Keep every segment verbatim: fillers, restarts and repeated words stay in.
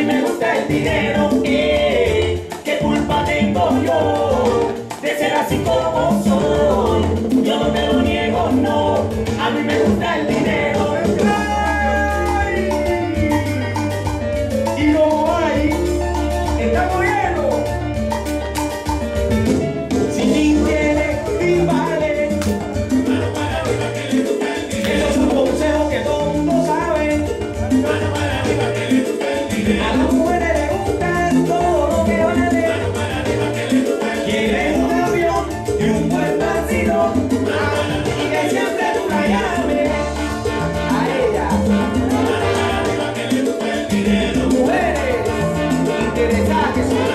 mí me gusta el dinero, eh, ¿qué culpa tengo yo de ser así como soy? Yo no te lo niego, no, a mí me gusta el dinero. Y como hay, estamos llenos. Si ni tiene ni vale, eso es un consejo que todo el mundo sabe. A las mujeres les gusta todo lo que vale. Quieren un avión y un buen vacilón, y que siempre tú la llames a ella. Mujeres interesadas que son.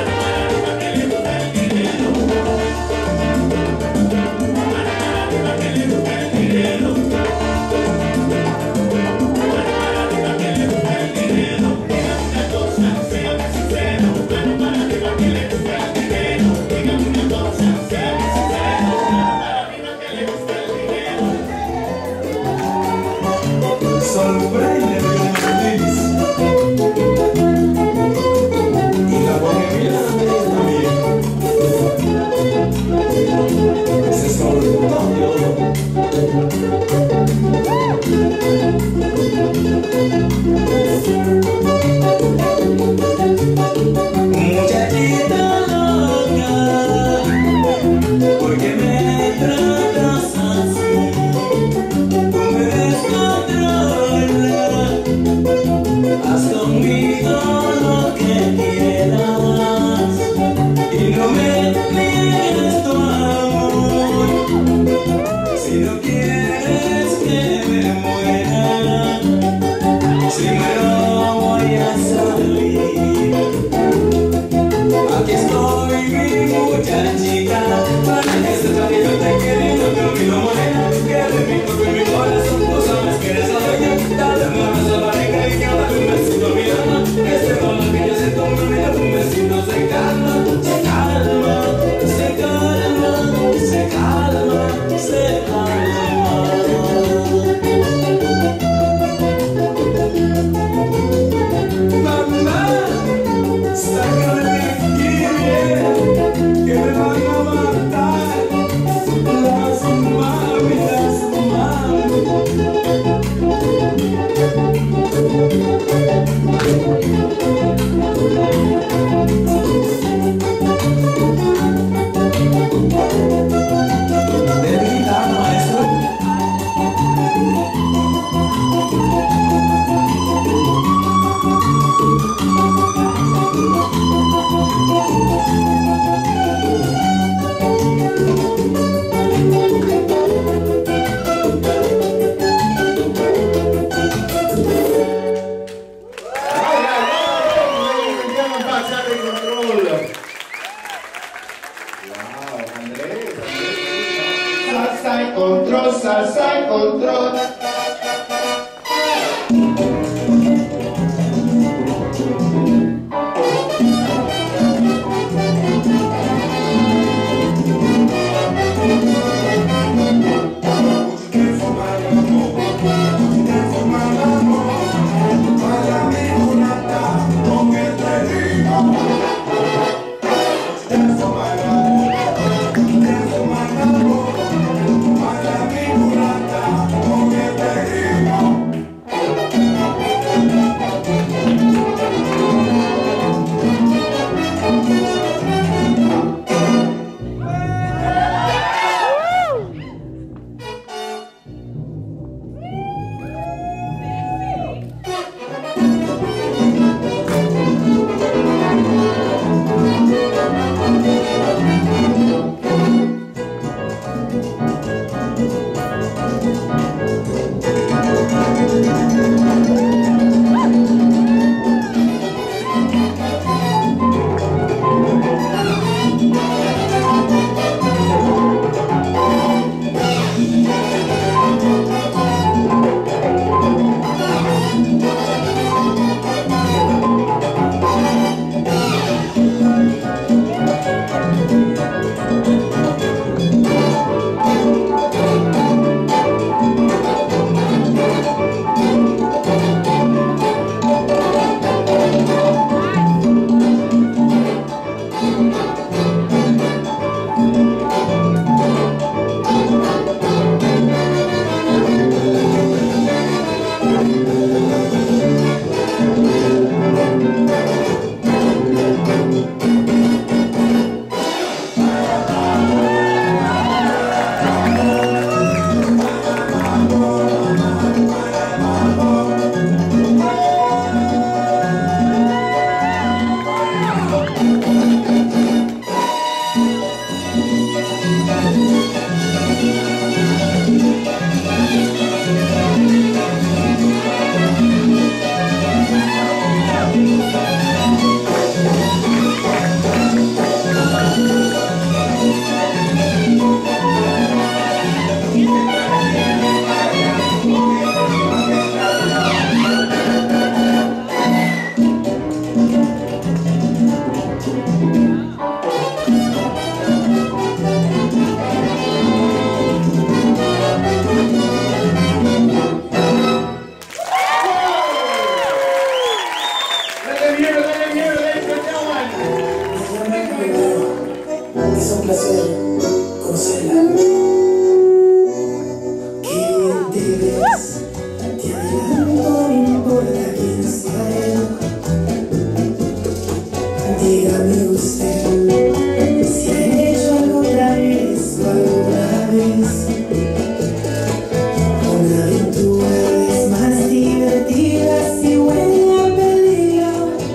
Es un placer conocerla. Qué bien te ves, te adelanto, no importa quién sea él. Dígame usted si ha hecho algo otra vez o alguna vez. Una aventura es más divertida si huele a peligro.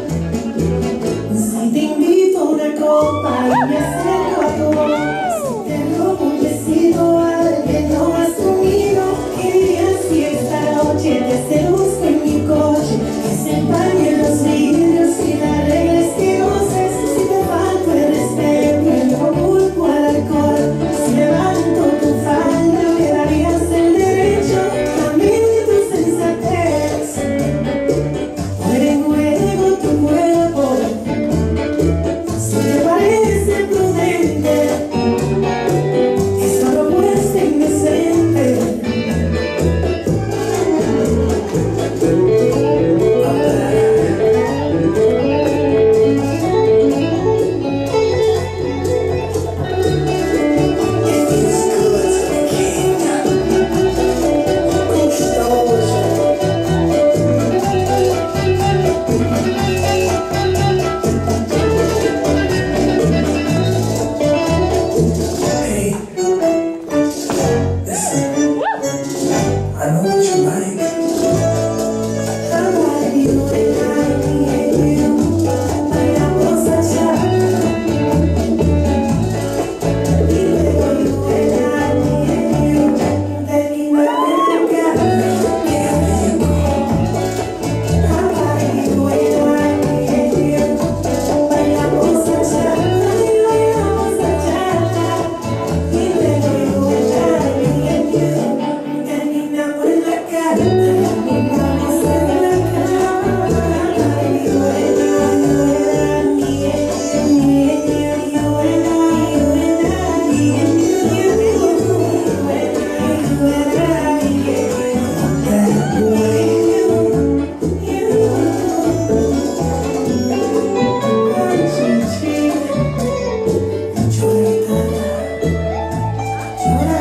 Si te invito a una copa y me acerco a tu boca, si te robo un besito al que no has comido, ¿qué dirías si esta noche te seduzco en mi coche? Que se empañen los vidrios y las reglas que goces. Si te falto el respeto y no culpo al alcohol, si levanto tu falda me darías el derecho también de tu sensatez. Poner en juego tu cuerpo, si te parece prudente esa propuesta indecente. It feels good to be king. Conquistador. Hey, listen, I know what you like. I like you and I need you. Bailamos bachata y luego you and I need you. Termina con la cara, qué rico. I like you and I need you. Bailamos bachata y bailamos bachata y luego you and I need you. Termina con la cara, terminamos en la cama. You and I, you and I need you, need you, you and I, you and I need you, you and I, you and I need you. That way you, you, chichi, choritana, chora.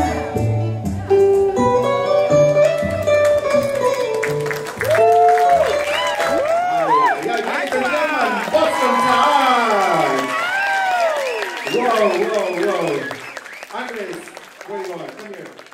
Whoa, whoa, whoa. Andres, where you going? Come here.